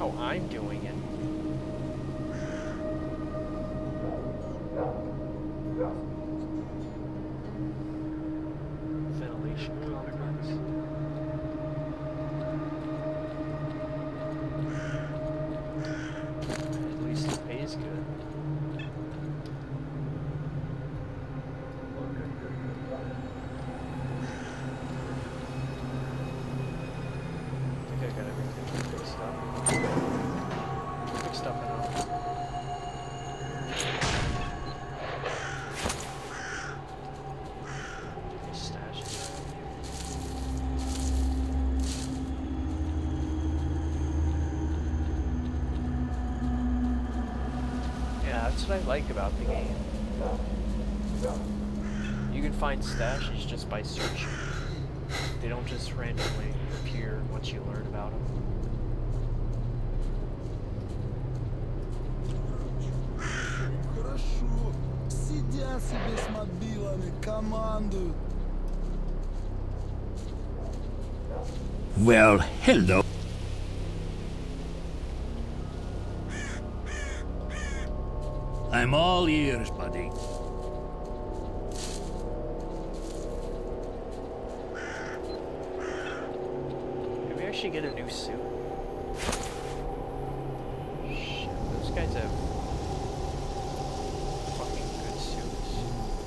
how I'm doing it. Ventilation compliments. At least the pay is good. I think I got everything fixed up. Fixed up enough. Stash it. Yeah, that's what I like about the game. You can find stashes just by searching. They don't just randomly appear once you learn about them. Хорошо. Сидя себе с мобилами, командуют. Well, hello. I'm all ears, buddy. Maybe I should get a new suit. Shit, those guys have fucking good suits.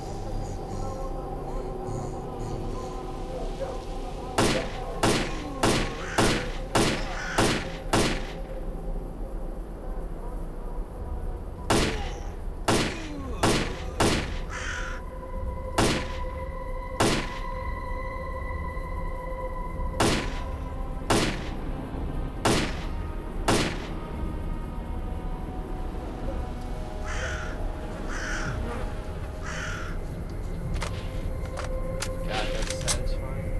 God, that's satisfying.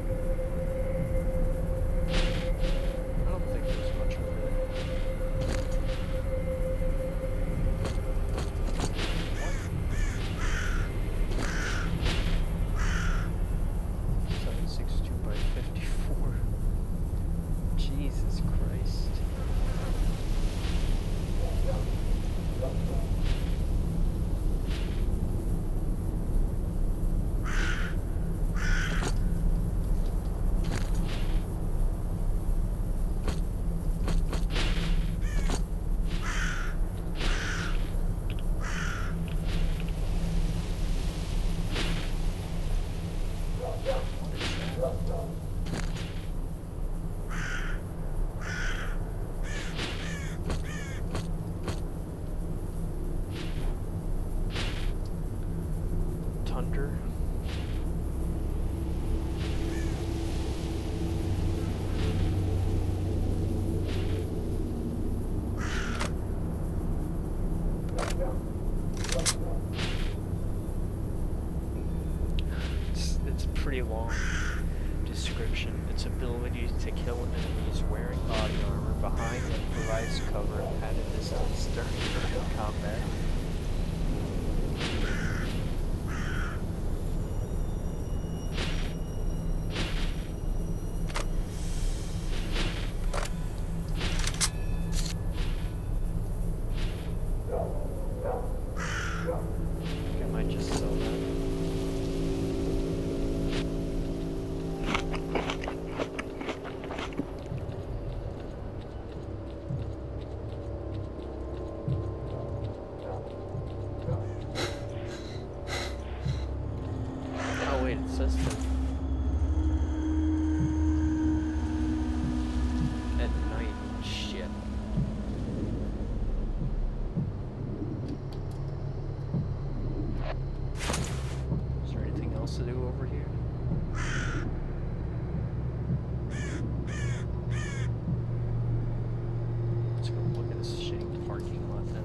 I don't think there's much of it. 762 by 54. Jesus Christ. Thunder. It's a pretty long description. Its ability to kill enemies wearing body armor behind them provides cover at a distance during ground combat. I might just sell that. Oh wait, it says that. At night, shit. Is there anything else to do over here? Let's go look at this shitty parking lot then.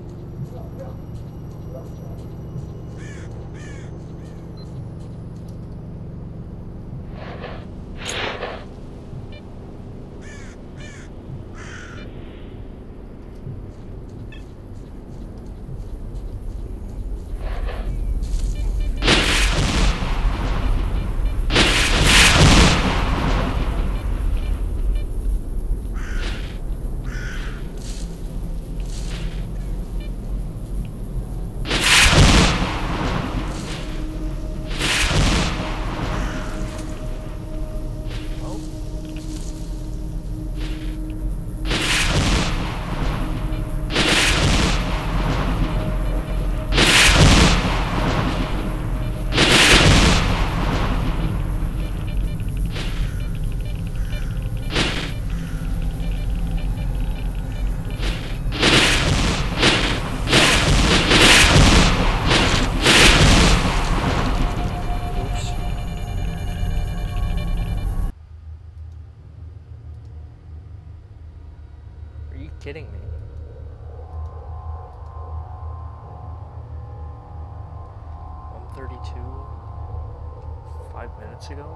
1:32 5 minutes ago.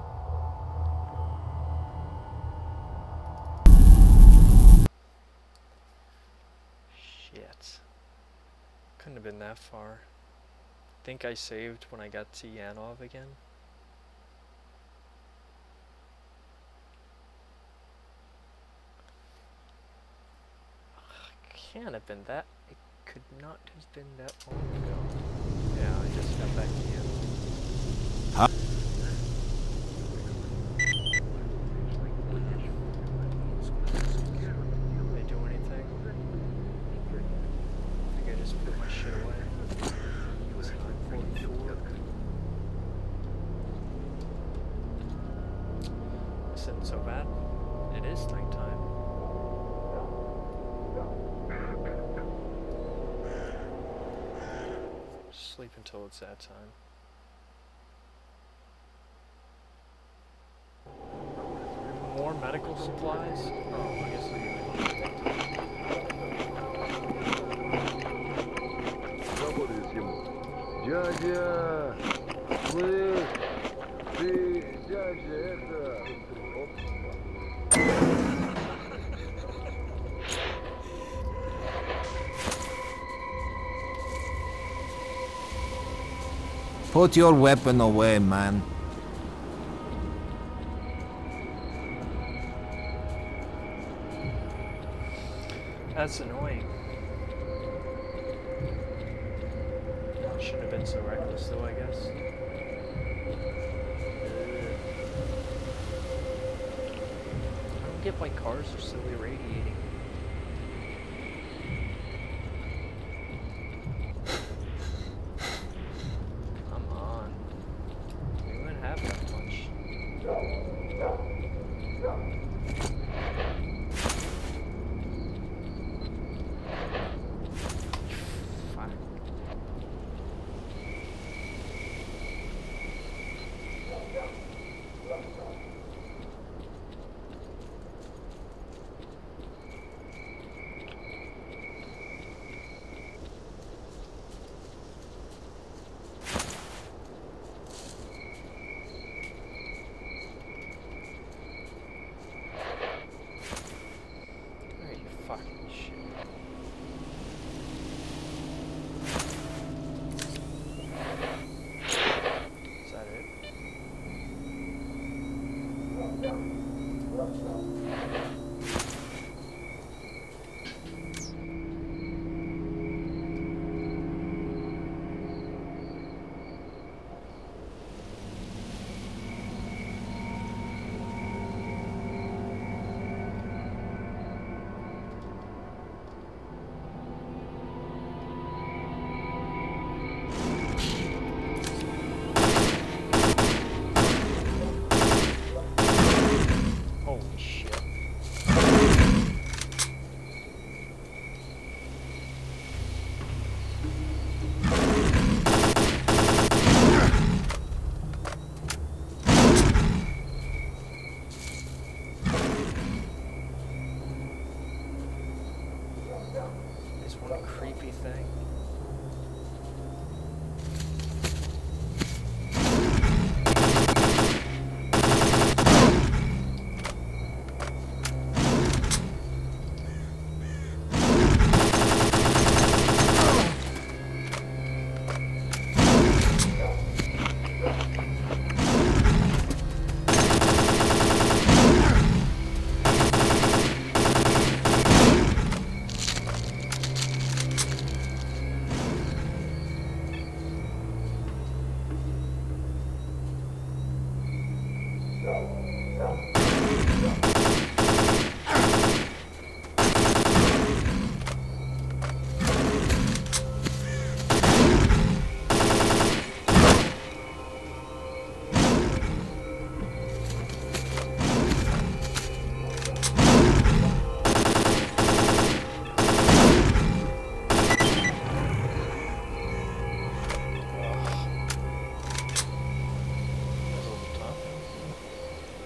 Shit. Couldn't have been that far. Think I saved when I got to Yanov again? Can't have been that. It could not have been that long ago. Yeah, I just got back to Yanov. Huh? Did they do anything? I think I just put my shit away. It's 9:44. This isn't so bad. It is nighttime. Sleep until it's that time. More medical supplies? Oh, I guess I'm Работает ему. Дядя! Слышь! Ты, дядя, это... Put your weapon away, man. That's annoying. Shouldn't have been so reckless though, I guess. I don't get why cars are so irradiating. Come on. We wouldn't have that much. Fuck. Are you fucking shit? Is that it? Holy shit. There's one creepy thing. That's a little tough.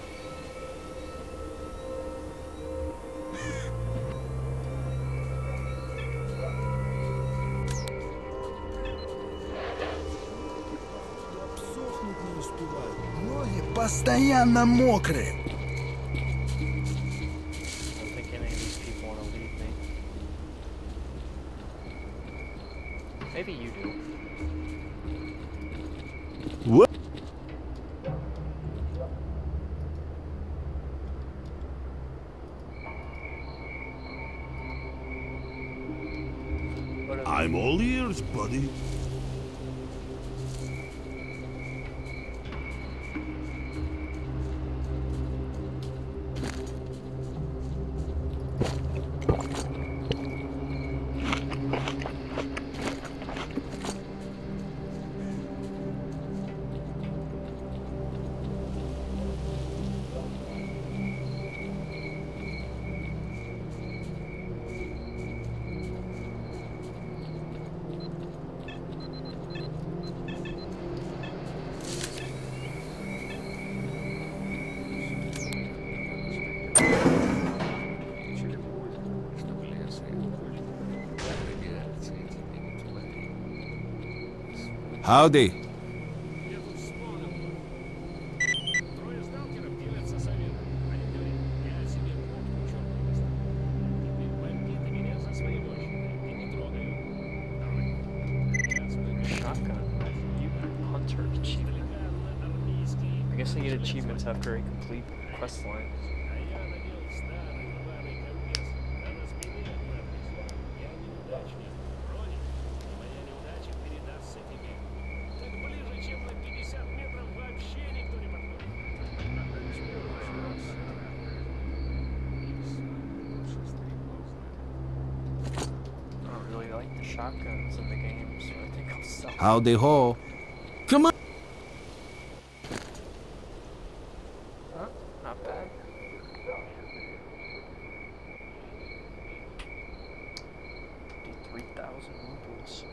успеваю. Ноги постоянно мокрые. I don't think any of these people want to leave me. Maybe you do. What? What are I'm all ears, buddy. Howdy. shotgun? You hunter achievement. I guess I get achievements after I complete quest lines. I don't really like the shotguns in the game, so I think I'll sell them. Howdy ho. Come on. Huh? Not bad. $3,000 rubles.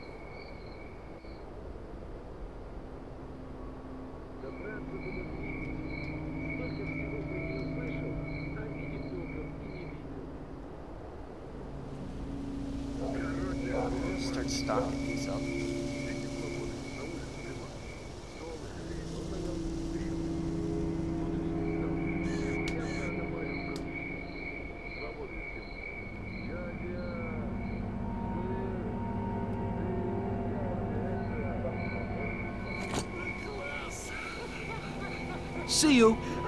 Start stocking these up. See you.